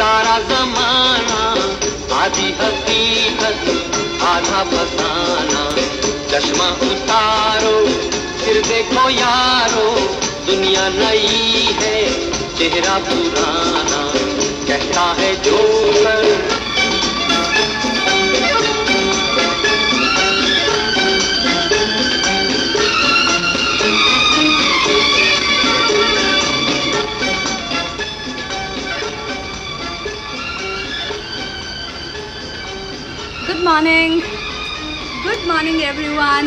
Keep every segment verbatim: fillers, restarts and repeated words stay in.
सारा जमाना, आधी हकीकत आधा फसाना। चश्मा उतारो फिर देखो यारो, दुनिया नई है चेहरा पुराना, कहता है joker. Good morning. Good morning everyone.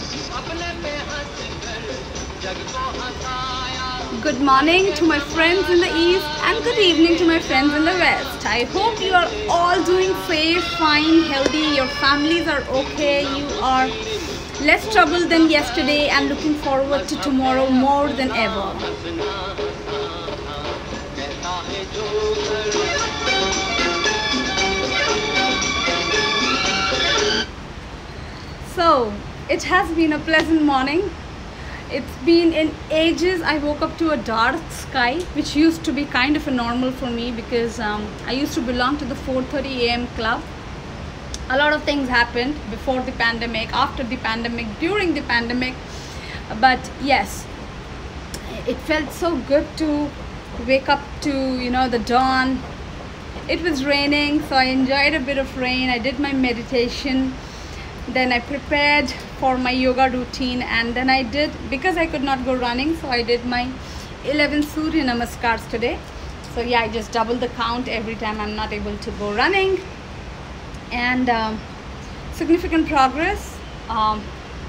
Good morning to my friends in the east and good evening to my friends in the west. I hope you are all doing safe, fine, healthy. Your families are okay. You are less troubled than yesterday and looking forward to tomorrow more than ever. So, it has been a pleasant morning. It's been in ages. I woke up to a dark sky, which used to be kind of a normal for me because um, I used to belong to the four thirty a m club. A lot of things happened before the pandemic, after the pandemic, during the pandemic. But yes, it felt so good to wake up to, you know, the dawn. It was raining, so I enjoyed a bit of rain. I did my meditation. Then I prepared for my yoga routine, and then I did, because I could not go running, so I did my eleven Surya Namaskars today. So yeah, I just doubled the count every time I'm not able to go running. And um, significant progress. Um,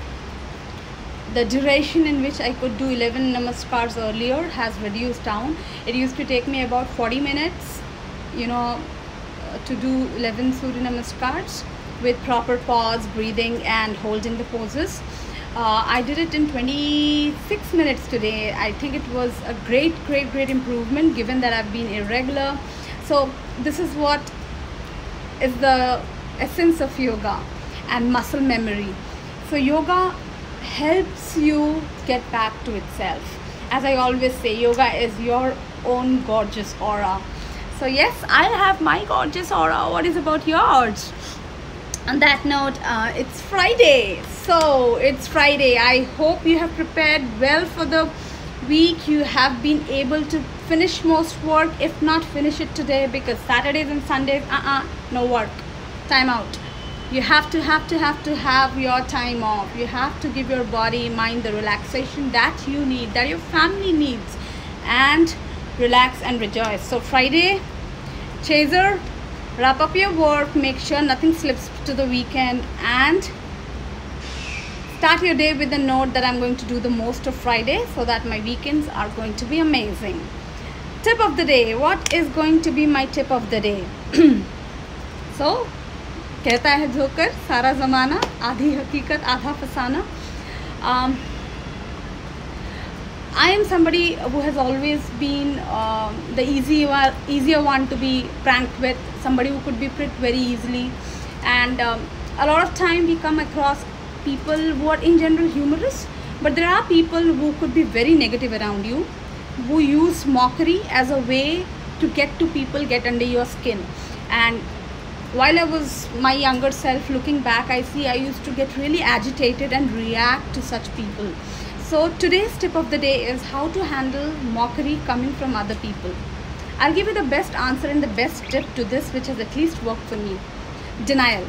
the duration in which I could do eleven Namaskars earlier has reduced down. It used to take me about forty minutes, you know, to do eleven Surya Namaskars with proper pause, breathing and holding the poses. uh, I did it in twenty-six minutes today. I think it was a great great great improvement given that I've been irregular. So this is what is the essence of yoga and muscle memory. So yoga helps you get back to itself. As I always say, yoga is your own gorgeous aura. So yes, I have my gorgeous aura. What is about yours? On that note, uh, it's Friday. So it's Friday. I hope you have prepared well for the week. You have been able to finish most work, if not finish it today, because Saturdays and Sundays, uh-uh, no work, time out. You have to have to have to have your time off. You have to give your body, mind the relaxation that you need, that your family needs, and relax and rejoice. So Friday, chaser, wrap up your work, make sure nothing slips to the weekend, and start your day with a note that I'm going to do the most of Friday so that my weekends are going to be amazing. Tip of the day. What is going to be my tip of the day? So, कहता है joker, सारा ज़माना, आधी हकीकत आधा फसाना. um, I am somebody who has always been uh, the easy one, easier one to be pranked with, somebody who could be pricked very easily. And um, a lot of time we come across people who are in general humorous, but there are people who could be very negative around you, who use mockery as a way to get to people, get under your skin. And while I was my younger self, looking back, I see I used to get really agitated and react to such people. So today's tip of the day is how to handle mockery coming from other people. I'll give you the best answer and the best tip to this, which has at least worked for me. Denial.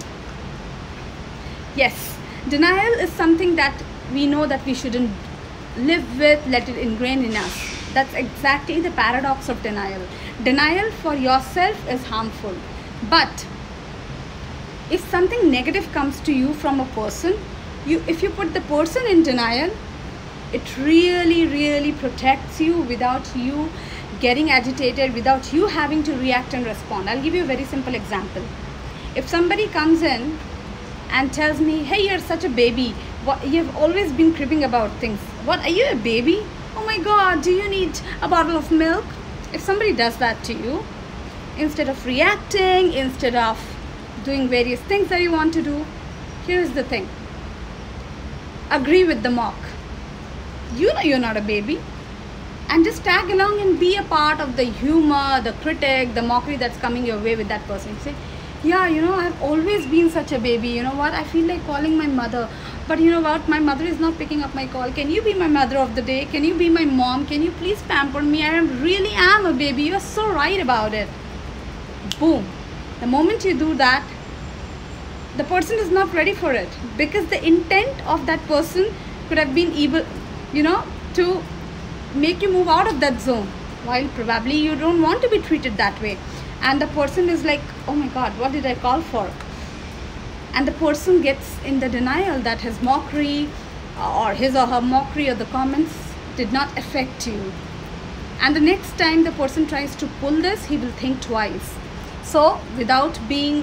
Yes, denial is something that we know that we shouldn't live with, let it ingrain in us. That's exactly the paradox of denial. Denial for yourself is harmful. But if something negative comes to you from a person, you if you put the person in denial, it really really protects you without you getting agitated, without you having to react and respond. I'll give you a very simple example. If somebody comes in and tells me, hey, you're such a baby, what, you've always been cribbing about things, what, are you a baby? Oh my god, do you need a bottle of milk? If somebody does that to you, instead of reacting, instead of doing various things that you want to do, here's the thing: agree with the mock. You know you're not a baby. and just tag along and be a part of the humor, the critic, the mockery that's coming your way with that person. Say, yeah, you know, I've always been such a baby. You know what? I feel like calling my mother. But you know what? My mother is not picking up my call. Can you be my mother of the day? Can you be my mom? Can you please pamper me? I am, really am a baby. You're so right about it. Boom. The moment you do that, the person is not ready for it, because the intent of that person could have been able, you know, to make you move out of that zone, while probably you don't want to be treated that way. And the person is like, oh my God, what did I call for? And the person gets in the denial that his mockery or his or her mockery or the comments did not affect you. And the next time the person tries to pull this, he will think twice. So without being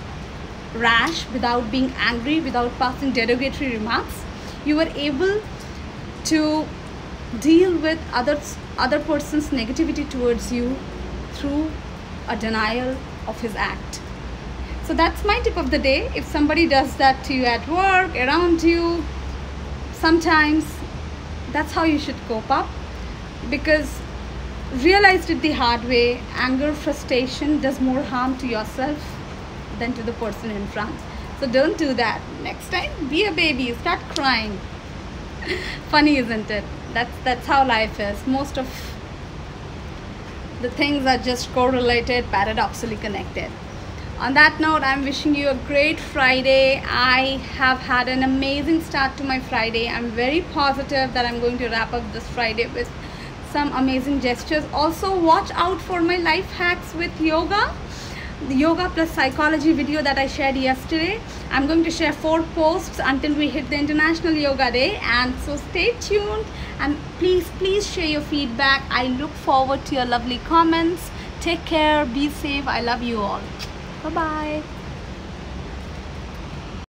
rash, without being angry, without passing derogatory remarks, you were able to deal with others, other person's negativity towards you through a denial of his act. So that's my tip of the day. If somebody does that to you at work, around you, sometimes that's how you should cope up, because realized it the hard way, anger, frustration does more harm to yourself than to the person in front. So don't do that. Next time, be a baby, start crying. Funny, isn't it? That's that's how life is. Most of the things are just correlated, paradoxically connected. On that note, I'm wishing you a great Friday. I have had an amazing start to my Friday. I'm very positive that I'm going to wrap up this Friday with some amazing gestures. Also, watch out for my life hacks with yoga, the yoga plus psychology video that I shared yesterday. I'm going to share four posts until we hit the International Yoga Day, and so stay tuned, and please please share your feedback. I look forward to your lovely comments. Take care, be safe. I love you all. Bye bye.